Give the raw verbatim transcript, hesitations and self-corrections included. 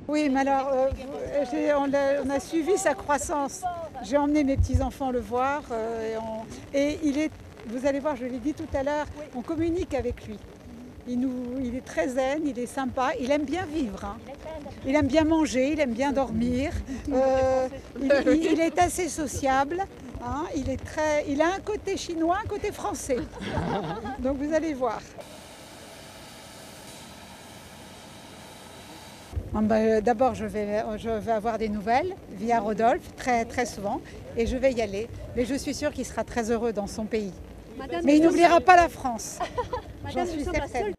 Oui, mais alors, euh, j'ai- on, a, on a suivi sa croissance. J'ai emmené mes petits-enfants le voir euh, et, on- et il est, vous allez voir, je l'ai dit tout à l'heure, on communique avec lui. Il, nous, il est très zen, il est sympa, il aime bien vivre. Hein. Il aime bien manger, il aime bien dormir. Euh, il, il- il est assez sociable. Hein. Il, est très, il a un côté chinois, un côté français. Donc vous allez voir. Ah ben, D'abord, je vais, je vais avoir des nouvelles via Rodolphe, très, très souvent, et je vais y aller. Mais je suis sûre qu'il sera très heureux dans son pays. Madame, Mais il nous n'oubliera sommes- pas la France. Madame, J'en nous suis sommes la certaine. seule